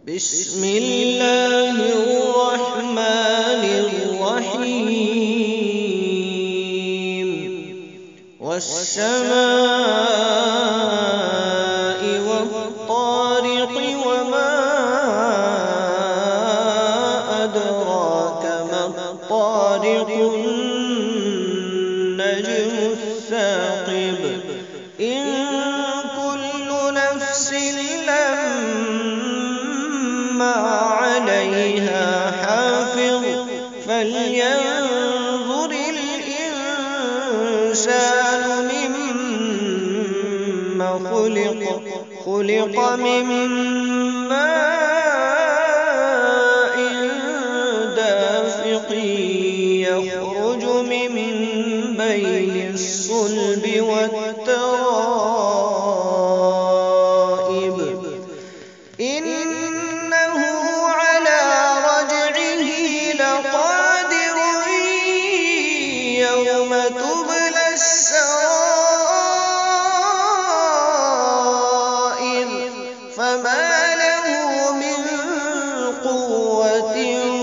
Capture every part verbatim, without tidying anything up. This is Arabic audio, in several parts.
بسم الله الرحمن الرحيم والسماء والطارق وما أدراك ما الطارق النجم الثاقب إن كل نفس لما عليها حافظ فلينظر الإنسان مما خلق خلق من ماء دافق يخرج من بين الصلب والترائب إنه على رجعه لقادر يوم تبلى السرائر فما له من قوة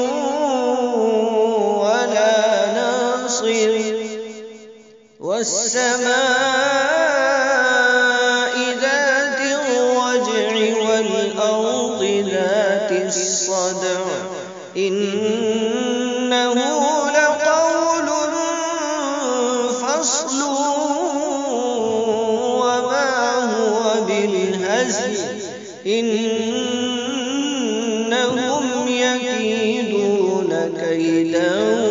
ولا ناصر والسماء ذات الرجع والأرض ذات الصدع إنه لقول فصل وما هو بالهزل إنهم يكيدون كيدا